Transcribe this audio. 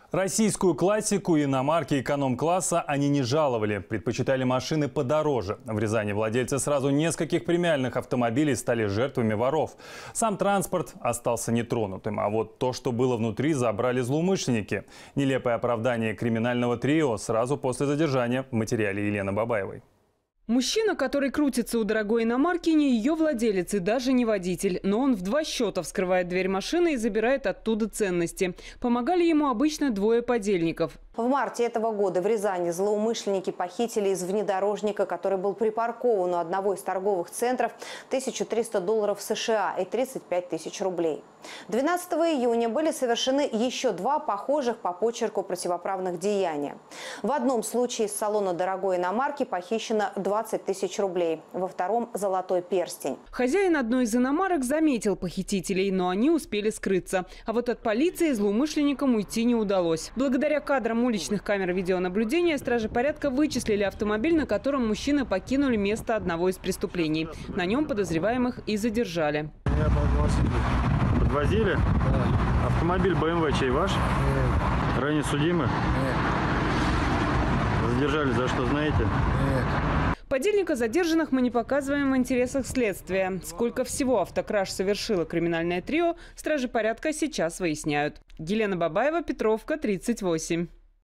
Российскую классику и иномарки эконом-класса они не жаловали. Предпочитали машины подороже. В Рязани владельцы сразу нескольких премиальных автомобилей стали жертвами воров. Сам транспорт остался нетронутым. А вот то, что было внутри, забрали злоумышленники. Нелепое оправдание криминального трио сразу после задержания в материале Елены Бабаевой. Мужчина, который крутится у дорогой иномарки, не ее владелец и даже не водитель. Но он в два счета вскрывает дверь машины и забирает оттуда ценности. Помогали ему обычно двое подельников. В марте этого года в Рязани злоумышленники похитили из внедорожника, который был припаркован у одного из торговых центров, $1300 США и 35 тысяч рублей. 12 июня были совершены еще два похожих по почерку противоправных деяния. В одном случае из салона дорогой иномарки похищено 20 тысяч рублей, во втором – золотой перстень. Хозяин одной из иномарок заметил похитителей, но они успели скрыться. А вот от полиции злоумышленникам уйти не удалось. Благодаря кадрам уличных камер видеонаблюдения стражи порядка вычислили автомобиль, на котором мужчины покинули место одного из преступлений. На нем подозреваемых и задержали. Меня подвозили. Подвозили? Да. Автомобиль BMW чей ваш? Нет. Ранее судимы? Нет. Задержали за что, знаете? Нет. Подельника задержанных мы не показываем в интересах следствия. Сколько всего автокраж совершило криминальное трио, стражи порядка сейчас выясняют. Елена Бабаева, Петровка, 38.